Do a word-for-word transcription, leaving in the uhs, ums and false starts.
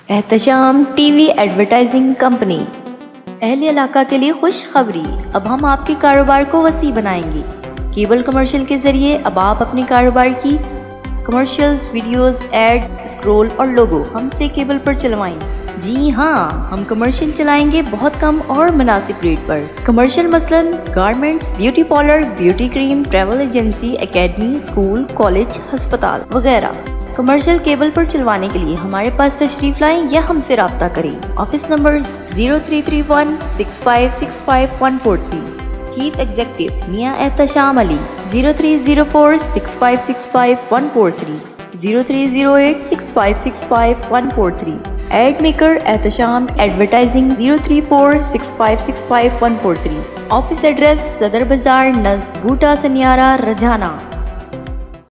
Ehtesham TV advertising company. अहले इलाका के लिए खुशखबरी, अब हम आपके कारोबार को वसी बनाएंगे। केबल कमर्शियल के जरिए अब आप अपने कारोबार की कमर्शियल्स, वीडियोस, एड, स्क्रोल और लोगो हमसे केबल पर चलवाएं। जी हाँ, हम कमर्शियल चलाएंगे बहुत कम और मुनासिब रेट पर। कमर्शियल मसलन garments, beauty parlour, beauty cream, travel agency, academy, school, college, अस्पताल वगैरह। कमर्शियल केबल पर चलवाने के लिए हमारे पास तशरीफ लाएं या हमसे राब्ता करें। Office number zero three three one six five six five one four three. Chief executive मियां Ehtasham Ali zero three zero four six five six five one four three zero three zero eight six five six five one four three. Ad maker Ehtasham advertising zero three four six five six five one four three. Office address Sadar Bazaar नज़द बूटा सनियारा रजाना।